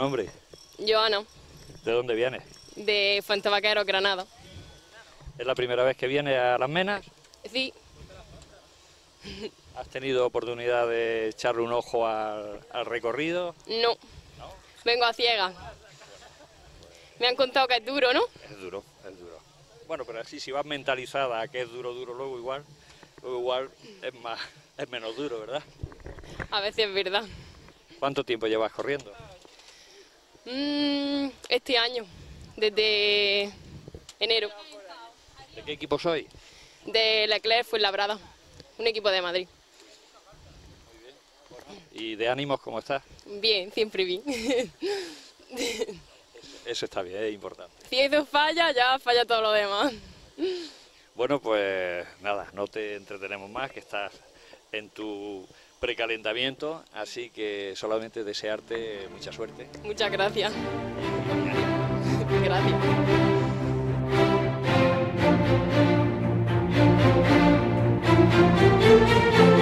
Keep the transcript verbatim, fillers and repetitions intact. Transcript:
nombre? Joana, ¿De dónde vienes? de Fuentevaqueros, Granada. ¿Es la primera vez que vienes a Las Menas? Sí, ¿Has tenido oportunidad de echarle un ojo al, al recorrido? no, vengo a ciegas. Me han contado que es duro, ¿no? Es duro, es duro. Bueno, pero así si vas mentalizada a que es duro, duro, luego igual, luego igual es más, es menos duro, ¿verdad? A veces es verdad. ¿Cuánto tiempo llevas corriendo? Mm, este año, desde enero, ¿De qué equipo soy? de Leclerc Fuenlabrada, un equipo de Madrid. ¿Y de ánimos cómo estás? Bien, siempre bien. Eso está bien, es importante. Si eso falla, ya falla todo lo demás. Bueno, pues nada, no te entretenemos más, que estás en tu precalentamiento, así que solamente desearte mucha suerte. Muchas gracias. Gracias. Thank you.